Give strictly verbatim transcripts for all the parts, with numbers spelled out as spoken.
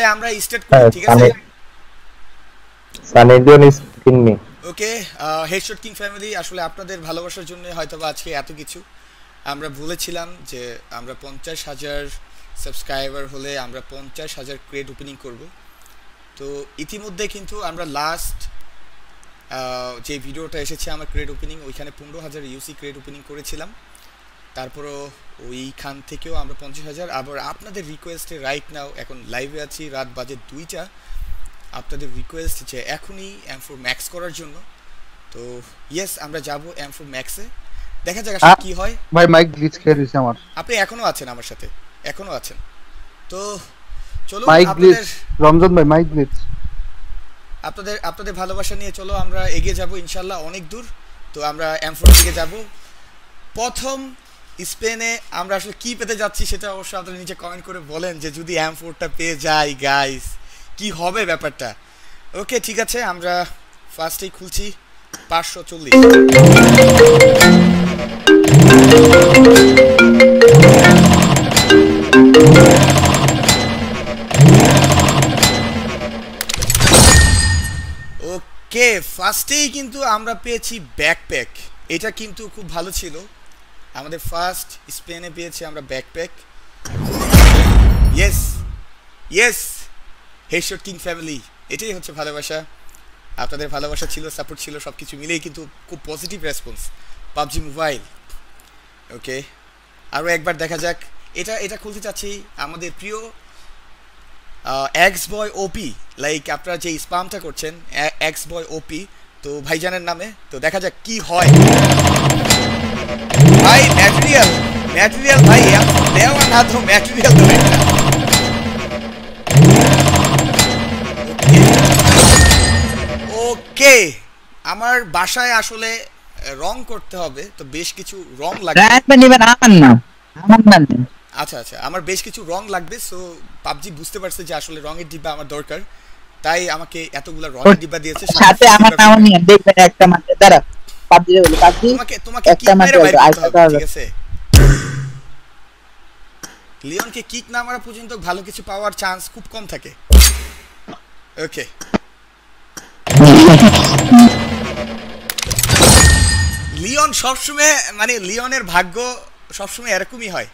আমরা স্টার্ট করি, ঠিক আছে? Sunny Leone is king me. Okay, headshot king family, আসলে আপনাদের ভালোবাসার জন্য হয়তো আজকে এত কিছু। আমরা বলেছিলাম যে আমরা পঞ্চাশ হাজার সাবস্ক্রাইবার হলে আমরা পঞ্চাশ হাজার ক্রেট ওপেনিং করব। তো ইতিমধ্যে কিন্তু আমরা লাস্ট যে ভিডিওটা এসেছে আমার ক্রেট ওপেনিং, ওইখানে পনেরো হাজার ইউসি ক্রেট ওপেনিং করেছিলাম। তারপরও ওইখান থেকেও আমরা পঞ্চাশ হাজার, আবার আপনাদের রিকোয়েস্টে রাইট নাও এখন লাইভে আছি, রাত বাজে দুইটা। আপনাদের রিকোয়েস্ট যে এখনই এম ফোর ম্যাক্স করার জন্য। তো ইয়েস, আমরা যাব এম ফোর ম্যাক্সে, দেখা যাক আসলে কি হয়। ভাই মাইক গ্লিচ খেয়ে দিয়েছে আমার। আপনি এখনো আছেন আমার সাথে, এখনো আছেন। তো চলো মাইক গ্লিচ, রমজান ভাই মাইক গ্লিচ। আপনাদের আপনাদের ভালোবাসা নিয়ে চলো আমরা এগিয়ে যাব ইনশাআল্লাহ অনেক দূর। তো আমরা এম ফোর দিকে যাব। প্রথম স্পেনে আমরা আসলে কি পেতে যাচ্ছি সেটা অবশ্যই আপনারা নিচে কমেন্ট করে বলেন যে যদি এম ফোরটা পেয়ে যাই গাইস কি হবে ব্যাপারটা। ওকে ঠিক আছে, আমরা ফার্স্টেই খুলছি পাঁচশো চল্লিশ। ওকে, ফার্স্টেই কিন্তু আমরা পেয়েছি ব্যাকপ্যাক। এটা কিন্তু খুব ভালো ছিল, আমাদের ফার্স্ট স্পেনে পেয়েছি আমরা backpack. Yes yes, headshot king family, এটাই হচ্ছে ভালোবাসা। আপনাদের ভালোবাসা ছিল, সাপোর্ট ছিল, সব কিছু মিলেই কিন্তু খুব positive response PUBG mobile. Okay, আরও একবার দেখা যাক। এটা এটা খুলতে চাচ্ছি আমাদের প্রিয় এক্স বয় ওপি, লাইক আপনারা যে স্পামটা করছেন এক্স বয় ওপি, তো ভাইজানের নামে। তো দেখা যাক কি হয়। ভাই ম্যাটেরিয়াল ম্যাটেরিয়াল ভাই দেওয়া না তো ম্যাটেরিয়াল তো একটা। ওকে, আমার বাসায় আসলে রং করতে হবে, তো বেশ কিছু রং লাগবে। আচ্ছা আচ্ছা, আমার বেশ কিছু রং লাগবে। সো পাবজি বুঝতে পারছে যে আসলে রঙের ডিব্বা আমার দরকার, তাই আমাকে এতগুলা রঙের ডিব্বা দিয়েছে। সাথে আমার নাম নিয়ে দেখবেন একটা মাত্র দাঁড়া পাবজি রে বলি পাবজি তোমাকে তোমাকে কিক মেরে বাইরে করতে হবে, ঠিক আছে? লিওনকে কিক না মারা পর্যন্ত ভালো কিছু পাওয়ার চান্স খুব কম থাকে। ওকে, লিওন সবসময় মানে লিওনের ভাগ্য সবসময় এরকমই হয়।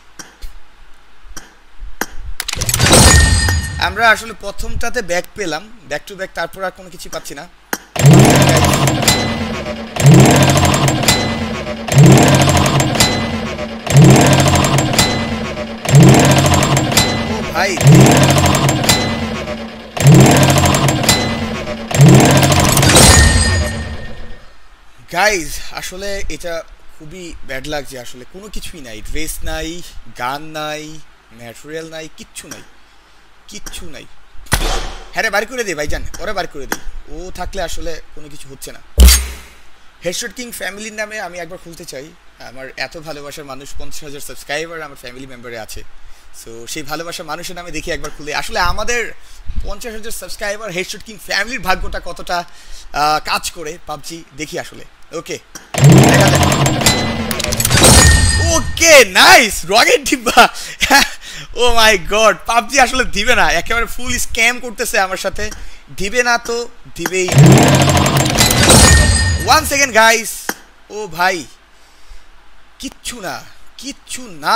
আমরা আসলে প্রথমটাতে ব্যাক পেলাম, ব্যাক টু ব্যাক, তারপর আর কোনো কিছু পাচ্ছি না। ও ভাই, গাইজ আসলে এটা খুবই ব্যাড লাগছে। আসলে কোনো কিছুই নাই, ড্রেস নাই, গান নাই, ম্যাটেরিয়াল নাই, কিচ্ছু নাই, কিচ্ছু নাই। হ্যাঁ রে, বার করে দিই ভাইজান, ওরা বার করে দিই। ও থাকলে আসলে কোনো কিছু হচ্ছে না। হেডশট কিং ফ্যামিলির নামে আমি একবার খুলতে চাই। আমার এত ভালোবাসার মানুষ, পঞ্চাশ হাজার সাবস্ক্রাইবার আমার ফ্যামিলি মেম্বারে আছে। সো সেই ভালোবাসার মানুষের নামে দেখি একবার খুলে আসলে আমাদের পঞ্চাশ হাজার সাবস্ক্রাইবার হেডশট কিং ফ্যামিলির ভাগ্যটা কতটা কাজ করে পাবজি দেখি আসলে। ওকে ওকে, নাইস, রকেট ডিব্বা। ও মাই গড, পাবজি আসলে দিবে না, একেবারে ফুল স্ক্যাম করতেছে আমার সাথে। দিবে না তো দিবেই না। ওয়ান সেকেন্ড গাইস, ও ভাই কিচ্ছু না, কিচ্ছু না।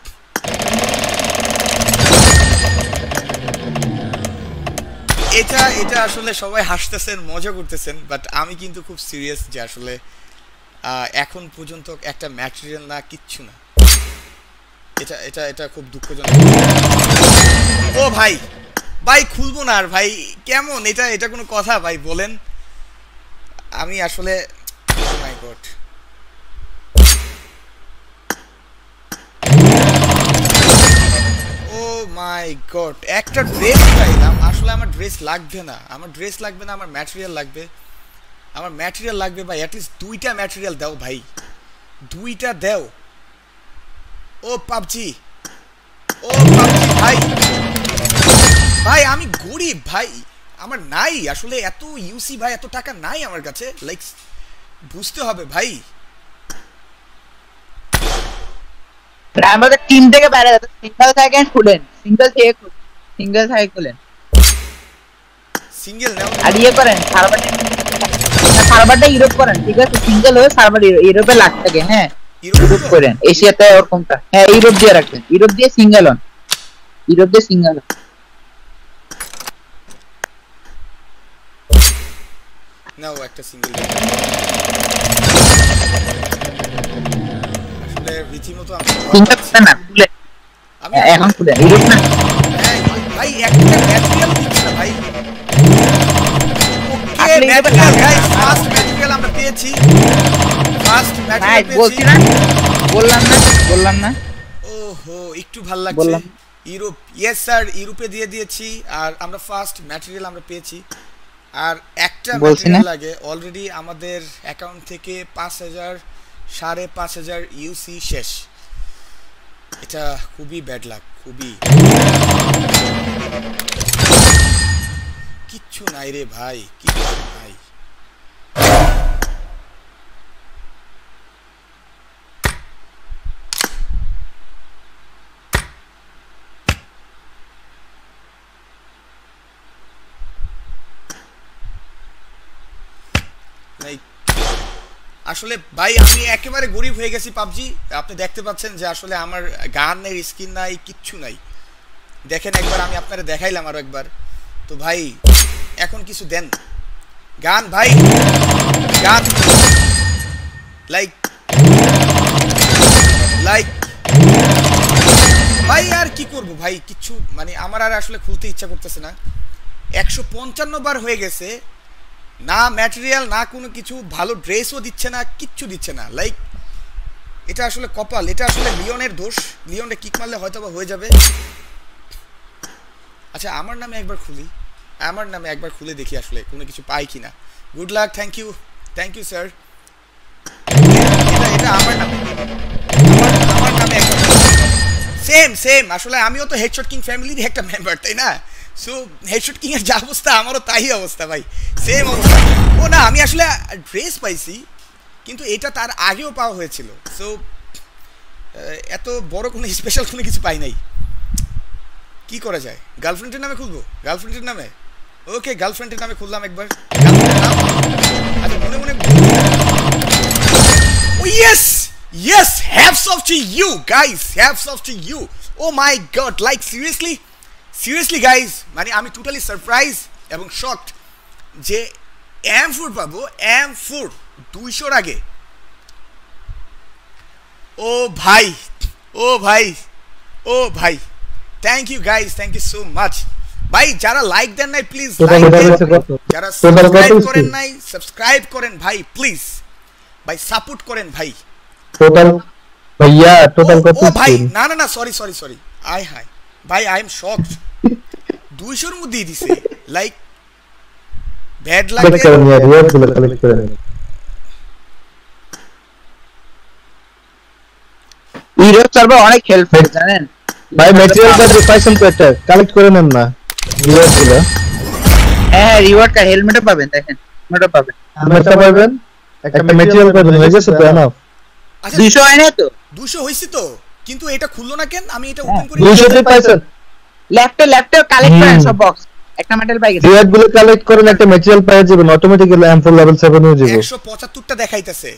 এটা এটা আসলে সবাই হাসতেছেন, মজা করতেছেন, বাট আমি কিন্তু খুব সিরিয়াস যে আসলে এখন পর্যন্ত একটা ম্যাটেরিয়াল না, কিচ্ছু না। এটা এটা এটা খুব দুঃখজনক। ও ভাই ভাই খুলবো না আর ভাই, কেমন এটা এটা কোনো কথা ভাই বলেন? আমি আসলে oh my god, oh my god, একটা ড্রেস পাইলাম। আসলে আমার ড্রেস লাগবে না, আমার ড্রেস লাগবে না, আমার ম্যাটেরিয়াল লাগবে, আমার ম্যাটেরিয়াল লাগবে ভাই। অ্যাটলিস্ট দুইটা ম্যাটেরিয়াল দাও ভাই, দুইটা দাও। ও পাবজি, ও পাবজি ভাই, ভাই আমি গরিব ভাই, আমার নাই আসলে এত ইউসি ভাই, এত টাকা নাই আমার কাছে। লাইক বুঝতে হবে ভাই। আমাদের টিম থেকে বাইরে সিঙ্গেল সেকেন্ড খুলেন, সিঙ্গেল থেকে সিঙ্গেল থাকে খুলেন সিঙ্গেল নাও আর ইয়ে করেন সার্ভারটা সার্ভারটা ইউরোপ করেন ঠিক আছে সিঙ্গেল হয়ে সার্ভার ইউরোপে লাগ থাকে হ্যাঁ ইউরোপ করেন এশিয়াতে ওরকমটা হ্যাঁ ইউরোপ দিয়ে রাখেন ইউরোপ দিয়ে সিঙ্গেল হন ইউরোপ দিয়ে সিঙ্গেল নাও একটা সিঙ্গেল আসলে রীতিমতো আমি সিঙ্গেল না খুলে আমি এখন খুলে ইউরোপ না ভাই একটা ম্যাটেরিয়াল দিচ্ছে না ভাই okay material guys first material আমরা পেয়েছি ফার্স্ট ম্যাটেরিয়াল পেয়েছি বলছি না বললাম না বললাম না ওহো একটু ভালো লাগছে ইউরোপ ইয়েস স্যার ইউরোপে দিয়ে দিয়েছি আর আমরা ফার্স্ট ম্যাটেরিয়াল আমরা পেয়েছি আর একটা ম্যাটেরিয়াল লাগে অলরেডি আমাদের অ্যাকাউন্ট থেকে পাঁচ হাজার সাড়ে পাঁচ হাজার ইউসি শেষ এটা খুবই ব্যাড লাক খুবই কিচ্ছু নাই রে ভাই কিচ্ছু নাই আসলে ভাই আমি একেবারে গরিব হয়ে গেছি পাবজি আপনি দেখতে পাচ্ছেন যে আসলে আমার গানের স্কিন নাই কিচ্ছু নাই দেখেন একবার আমি আপনারে দেখাইলাম আরো একবার তো ভাই এখন কিছু দেন গান ভাই গান লাইক লাইক ভাই আর কি করব ভাই কিচ্ছু মানে আমার আর আসলে খুলতে ইচ্ছা করতেছে না একশো পঞ্চান্ন বার হয়ে গেছে না ম্যাটেরিয়াল না কোনো কিছু ভালো ড্রেসও দিচ্ছে না কিচ্ছু দিচ্ছে না লাইক এটা আসলে কপাল এটা আসলে লিওনের দোষ লিওনটা কিক মারলে হয়তো বা হয়ে যাবে আচ্ছা আমার নামে একবার খুলি আমার নামে একবার খুলে দেখি আসলে কোনো কিছু পাই কিনা good luck thank you thank you sir এটা এটা আমার নামে আমার আমার নামে একবার সেম সেম আসলে আমিও তো হেডশট কিং ফ্যামিলির একটা মেম্বার তাই না সো হেডশট কিং এর যা অবস্থা আমারও তাই অবস্থা ভাই সেম অবস্থা ও না আমি আসলে ড্রেস পাইছি কিন্তু এটা তার আগেও পাওয়া হয়েছিল সো এত বড় কোনো স্পেশাল কোনো কিছু পাই নাই কি করা যায় গার্লফ্রেন্ডের নামে খুলবো গার্লফ্রেন্ডের নামে ওকে গার্লফ্রেন্ডের নামে খুললাম একবার গার্লফ্রেন্ডের নাম আচ্ছা মনে মনে oh yes yes hats off to you guys hats off to you oh my god like seriously seriously guys মানে আমি টোটালি সারপ্রাইজ এবং শকড যে এম ফোর পাবো এম ফোর দুইশোর আগে ও ভাই ও ভাই ও ভাই thank you guys thank you so much ভাই যারা লাইক দেন নাই প্লিজ যারা সাবস্ক্রাইব করেন নাই সাবস্ক্রাইব করেন ভাই প্লিজ ভাই সাপোর্ট করেন ভাই টোটাল ভাইয়া টোটাল কত ও ভাই না না না sorry sorry sorry I hi ভাই আই এম শকড দুইশোর মধ্যেই দিছে লাইক ব্যাড লাগে রিওয়ার্ড গুলো কালেক্ট করে নেন ইউরোপ সার্ভার অনেক হেল্প করে জানেন ভাই ম্যাটেরিয়াল কার্ড পাইছেন তো একটা কালেক্ট করে নেন না রিওয়ার্ড গুলো হ্যাঁ রিওয়ার্ড কার্ড হেলমেটও পাবেন দেখেন হেলমেটও পাবেন হেলমেটটা পাবেন একটা ম্যাটেরিয়াল কার্ড হয়ে গেছে তো এনাফ আচ্ছা দুইশো হয় না তো দুইশো হইছে তো কিন্তু এটা খুললো না কেন আমি এটা ওপেন করি দুইশো তে পাইছেন লেফটে লেফটে কালেক্ট করেন সব বক্স একটা মেটাল পাই গেছে রিওয়ার্ড গুলো কালেক্ট করেন একটা ম্যাটেরিয়াল পেয়ে যাবেন automatically M four level seven হয়ে যাবে একশো পঁচাত্তর টা দেখাইতেছে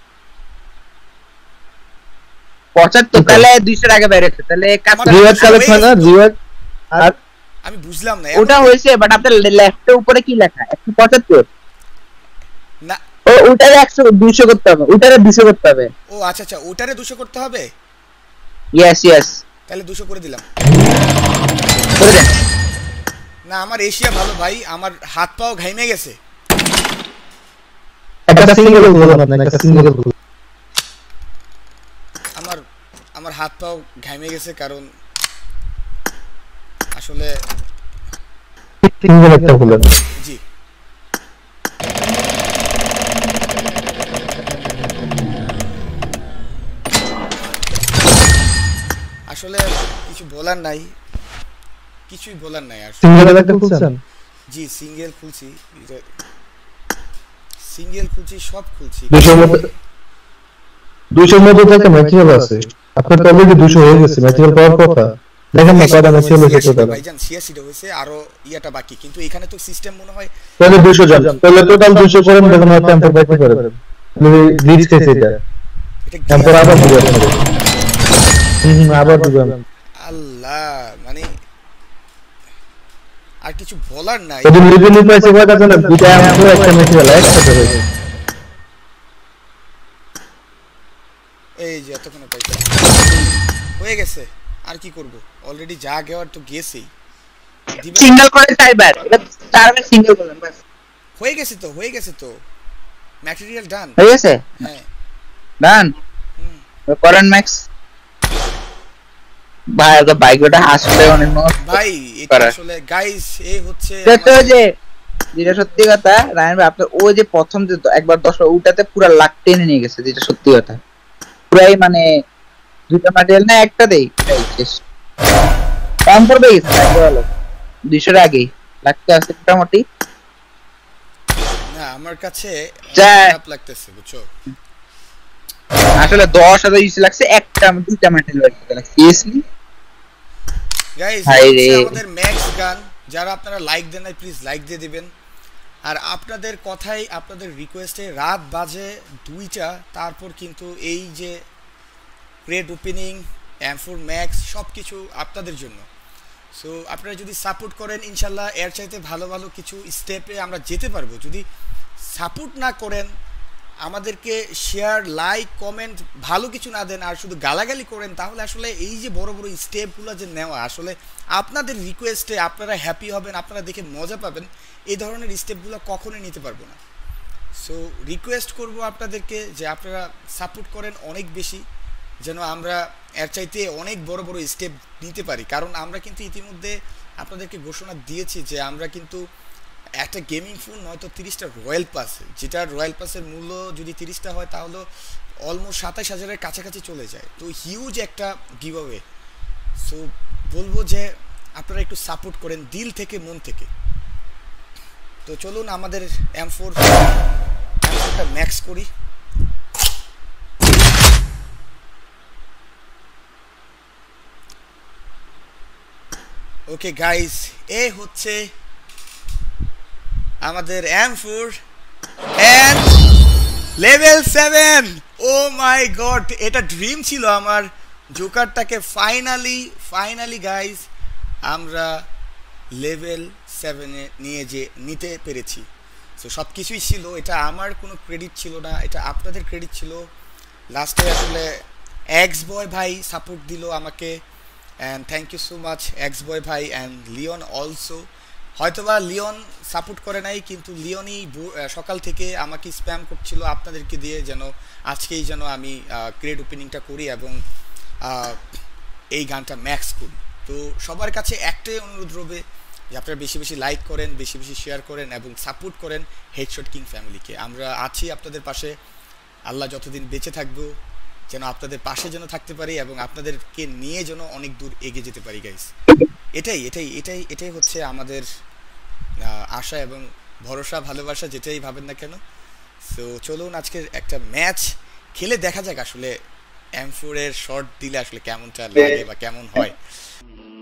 পঁচাত্তর তাহলে দুইশোর আগে বের হচ্ছে তাহলে রিওয়ার্ড কালেক্ট হয় না রিওয়ার্ড আর আমি বুঝলাম না ওটা হইছে বাট আপনার লেফটে উপরে কি লেখা একশো পঁচাত্তর না ও ওটারে একশো দুইশো করতে হবে ওটারে দুইশো করতে হবে ও আচ্ছা আচ্ছা ওটারে দুইশো করতে হবে ইয়েস ইয়েস তাহলে দুইশো করে দিলাম করে দেন না আমার এশিয়া ভালো ভাই আমার হাত পাও ঘাইমে গেছে একটা সিঙ্গেল বলুন আপনি একটা সিঙ্গেল বলুন আমার আমার হাত পাও ঘাইমে গেছে কারণ আসলে সিঙ্গেল একটা বলুন জি আসলে কিছু বলার নাই কিছুই বলার নাই আর সিঙ্গেল একটা খুলছেন জি সিঙ্গেল খুলছি সিঙ্গেল খুলছি সব খুলছি দুইশোর মধ্যে দুইশোর মধ্যে একটা ম্যাটেরিয়াল আছে আপনার তো অলরেডি দুইশো হয়ে গেছে ম্যাটেরিয়াল পাওয়ার কথা দেখেন না কয়টা ম্যাচ হলো সেটা ভাইজান ছিয়াশিটা হয়েছে আরো ইয়াটা বাকি কিন্তু এখানে তো সিস্টেম মনে হয় তাহলে দুইশো জন তাহলে টোটাল দুইশো করেন দেখুন হয়তো এমপর পাইতে পারবেন গ্লিচ খেয়েছে এটা এটা এমপর আবার দিবেন হুম হুম আবার দিবেন আল্লাহ মানে আর কিছু বলার নাই যদি লিভিং পাইছে কয়টা জন দুইটা এমপর একটা ম্যাচ হলো একসাথে হয়েছে এই যে এতক্ষণে পাইছে হয়ে গেছে আর কি করব অলরেডি যা গেওয়ার তো গেছেই সিঙ্গেল করে টাইবার এটা টার্মে সিঙ্গেল করলাম বাস হয়ে গেছে তো হয়ে গেছে তো ম্যাটেরিয়াল ডান হয়ে গেছে হ্যাঁ ডান করেন ম্যাক্স ভাই ওটা বাইকটা আসলে অনেক নষ্ট ভাই এটা আসলে গাইস এই হচ্ছে দেখতে যে যেটা সত্যি কথা রায়ন ভাই আপনার ওই যে প্রথম যে একবার দশ ওটাতে পুরো লাখ টেনে নিয়ে গেছে যেটা সত্যি কথা পুরাই মানে দুইটা ম্যাটেরিয়াল না একটা দেই শেষ কম পড়বে ভালো দুইশোর আগে লাগতে আছে মোটামুটি না আমার কাছে যা- খারাপ লাগতেছে বুঝছো আসলে দশ হাজার ইউসি লাগছে একটা দুইটা ম্যাটেরিয়াল লাগছে সিরিয়াসলি গাইস হাই রে। আমাদের ম্যাক্স গান যারা আপনারা লাইক দেন নাই প্লিজ লাইক দিয়ে দিবেন আর আপনাদের কথাই আপনাদের রিকোয়েস্টে রাত বাজে দুইটা তারপর কিন্তু এই যে grade opening M four max সব কিছু আপনাদের জন্য সো আপনারা যদি সাপোর্ট করেন ইনশাল্লাহ এর চাইতে ভালো ভালো কিছু স্টেপে আমরা যেতে পারবো যদি সাপোর্ট না করেন আমাদেরকে শেয়ার লাইক কমেন্ট ভালো কিছু না দেন আর শুধু গালাগালি করেন তাহলে আসলে এই যে বড় বড় স্টেপগুলো যে নেওয়া আসলে আপনাদের রিকোয়েস্টে আপনারা হ্যাপি হবেন আপনারা দেখে মজা পাবেন এই ধরনের স্টেপগুলো কখনোই নিতে পারবো না সো রিকোয়েস্ট করব আপনাদেরকে যে আপনারা সাপোর্ট করেন অনেক বেশি যেন আমরা এর চাইতে অনেক বড় বড় স্টেপ নিতে পারি কারণ আমরা কিন্তু ইতিমধ্যে আপনাদেরকে ঘোষণা দিয়েছি যে আমরা কিন্তু একটা গেমিং ফোন নয়তো তিরিশটা রয়্যাল পাস যেটা রয়্যাল পাসের মূল্য যদি তিরিশটা হয় তাহলে অলমোস্ট সাতাশ হাজারের কাছাকাছি চলে যায় তো হিউজ একটা গিভঅ্যাওয়ে সো বলবো যে আপনারা একটু সাপোর্ট করেন দিল থেকে মন থেকে তো চলুন আমাদের এম ফোর একটা ম্যাক্স করি ওকে গাইস এ হচ্ছে আমাদের M four and level seven oh my god এটা ড্রিম ছিল আমার জোকারটাকে ফাইনালি ফাইনালি গাইস আমরা লেভেল সেভেনে নিয়ে যে নিতে পেরেছি সো সব কিছুই ছিল এটা আমার কোনো ক্রেডিট ছিল না এটা আপনাদের ক্রেডিট ছিল লাস্টে আসলে এক্স বয় ভাই সাপোর্ট দিল আমাকে and thank you so much X boy ভাই অ্যান্ড লিওন অলসো হয়তোবা লিওন সাপোর্ট করে নাই কিন্তু লিওনই সকাল থেকে আমাকে স্প্যাম করছিল আপনাদেরকে দিয়ে যেন আজকেই যেন আমি ক্রেড ওপেনিংটা করি এবং এই গানটা ম্যাক্স করি তো সবার কাছে একটাই অনুরোধ রবে যে আপনারা বেশি বেশি লাইক করেন বেশি বেশি শেয়ার করেন এবং সাপোর্ট করেন হেডশট কিং ফ্যামিলিকে আমরা আছি আপনাদের পাশে আল্লাহ যতদিন বেঁচে থাকবো যেন আপনাদের পাশে যেন থাকতে পারি এবং আপনাদেরকে নিয়ে যেন অনেক দূর এগিয়ে যেতে পারি গাইস এটাই এটাই এটাই এটাই হচ্ছে আমাদের আশা এবং ভরসা ভালোবাসা যেটাই ভাবেন না কেন সো চলুন আজকে একটা ম্যাচ খেলে দেখা যাক আসলে এম ফোর এর শট দিলে আসলে কেমনটা লাগে বা কেমন হয়